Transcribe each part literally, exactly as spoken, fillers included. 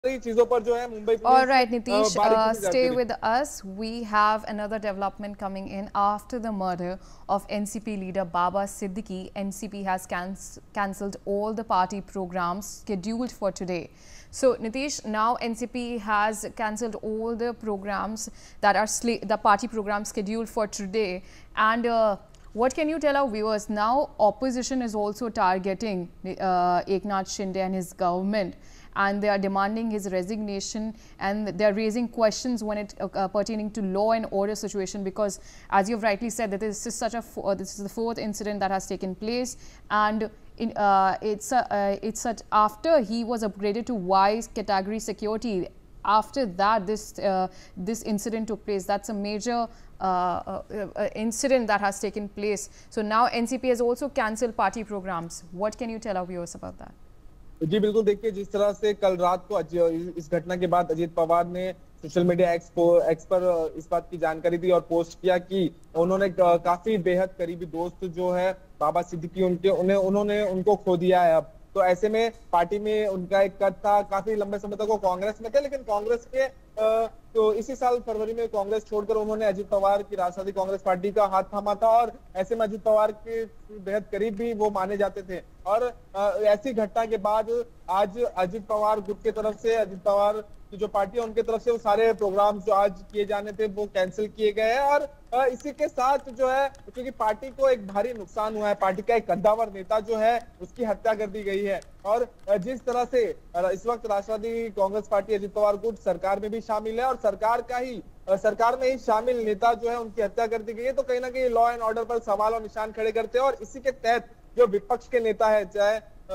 चीजों पर जो है Mumbai All police right, Nitish, uh, stay जाती रही। with us. We have another development coming in after the murder of N C P leader Baba Siddiqui. N C P has cancelled all the party programs scheduled for today. So, Nitish, now N C P has cancelled all the programs that are the party programs scheduled for today. And uh, what can you tell our viewers? Now, opposition is also targeting uh, Eknath Shinde and his government, and they are demanding his resignation, and they are raising questions when it uh, pertaining to law and order situation, because as you've rightly said that this is such a uh, this is the fourth incident that has taken place, and in, uh, it's a, uh, it's a, after he was upgraded to Y category security. After that, this uh, this incident took place. That's a major uh, uh, uh, incident that has taken place. So now N C P has also cancelled party programs. What can you tell our viewers about that? जी बिल्कुल, देखिए जिस तरह से कल रात को इस घटना के बाद अजीत पवार ने सोशल मीडिया एक्स को एक्स पर इस बात की जानकारी दी और पोस्ट किया कि उन्होंने काफी बेहद करीबी दोस्त जो है बाबा सिद्दीकी उनके उन्हें उन्होंने उनको खो दिया है। अब तो ऐसे में पार्टी में उनका एक कद था, काफी लंबे समय तक वो कांग्रेस में थे, लेकिन कांग्रेस के तो इसी साल फरवरी में कांग्रेस छोड़कर उन्होंने अजीत पवार की राष्ट्रवादी कांग्रेस पार्टी का हाथ थामा था और ऐसे में अजीत पवार के बेहद करीब भी वो माने जाते थे। और ऐसी घटना के बाद आज अजीत पवार गुट की तरफ से अजीत पवार की जो पार्टी है उनके तरफ से वो सारे प्रोग्राम जो आज किए जाने थे वो कैंसिल किए गए हैं। और इसी के साथ जो है, क्योंकि पार्टी को एक भारी नुकसान हुआ है, पार्टी का एक कद्दावर नेता जो है उसकी हत्या कर दी गई है। और जिस तरह से इस वक्त राष्ट्रवादी कांग्रेस पार्टी अजीत पवार गुट सरकार में भी शामिल है और सरकार का ही सरकार में ही शामिल नेता जो है उनकी हत्या कर दी गई है, तो कहीं ना कहीं लॉ एंड ऑर्डर पर सवाल और निशान खड़े करते हैं। और इसी के तहत जो विपक्ष के नेता है, चाहे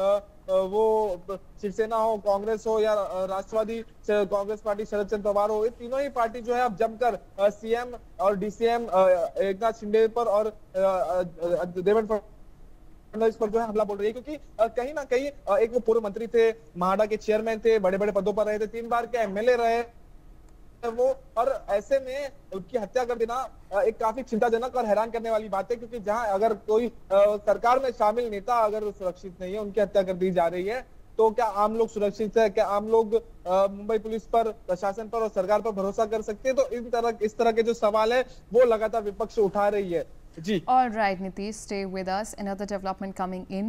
वो शिवसेना हो, कांग्रेस हो या राष्ट्रवादी कांग्रेस पार्टी शरद चंद्र पवार हो, ये तीनों ही पार्टी जो है अब जमकर सीएम और डीसीएम एकनाथ शिंदे पर और देवेंद्र फडणवीस पर जो है हमला बोल रही है। क्योंकि कहीं ना कहीं एक वो पूर्व मंत्री थे, महाडा के चेयरमैन थे, बड़े बड़े पदों पर रहे थे, तीन बार के एमएलए रहे वो, और ऐसे में उनकी हत्या कर देना एक काफी चिंताजनक और हैरान करने वाली बात है। क्योंकि जहां अगर कोई सरकार में शामिल नेता अगर सुरक्षित नहीं है, उनकी हत्या कर दी जा रही है, तो क्या आम लोग सुरक्षित है? क्या आम लोग मुंबई पुलिस पर, प्रशासन पर और सरकार पर भरोसा कर सकते हैं? तो इन तरह इस तरह के जो सवाल है वो लगातार विपक्ष उठा रही है। जी। All right, Nitish, stay with us. Another development coming in.